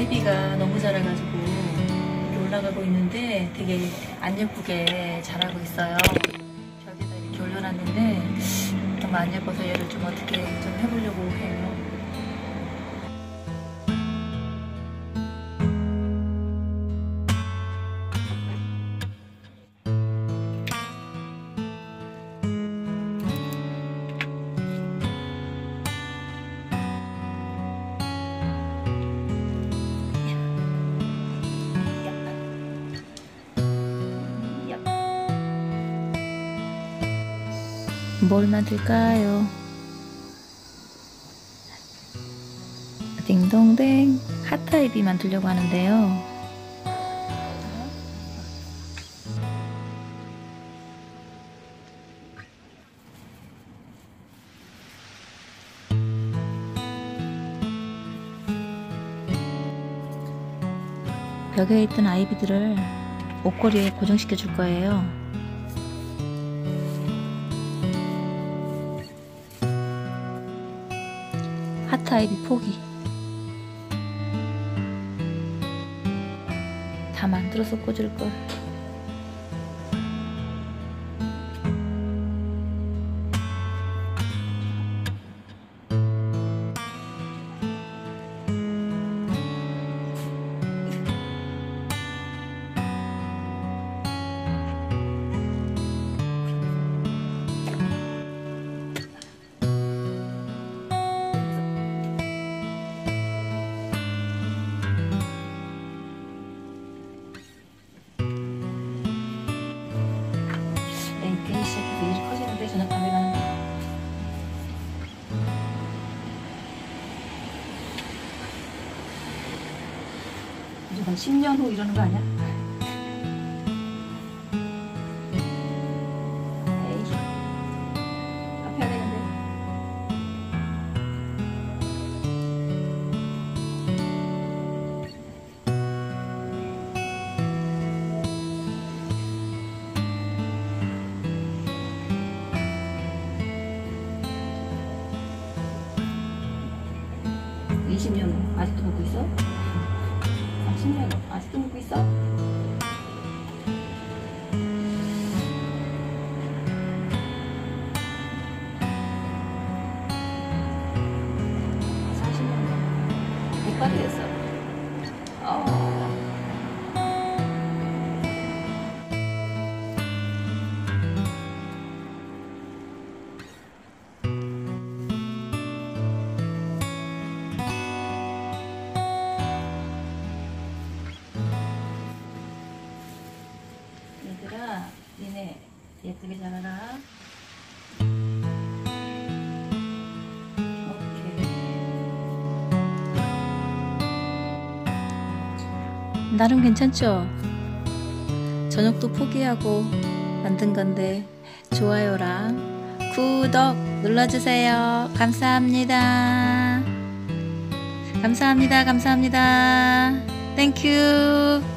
아이비가 너무 자라가지고 이렇게 올라가고 있는데 되게 안 예쁘게 자라고 있어요. 벽에다 이렇게 올려놨는데 너무 안 예뻐서 얘를 좀 어떻게 좀 해보려고 해요. 뭘 만들까요? 딩동댕 핫아이비 만들려고 하는데요. 벽에 있던 아이비들을 옷걸이에 고정시켜 줄 거예요. 핫아이비 포기 다 만들어서 꽂을걸. 괜히 시작해서 일이 커지는데 저녁 밤에 가는 거. 무조건 10년 후 이러는 거 아니야? 에이, 갚아야 되는데. (20년) 아직도 먹고 있어? 30년 아직도 먹고 있어? 이빨이 됐어. 얘들아, 니네 예쁘게 자라라. 나름 괜찮죠? 저녁도 포기하고 만든 건데 좋아요랑 구독 눌러주세요. 감사합니다. 감사합니다. 감사합니다. 땡큐.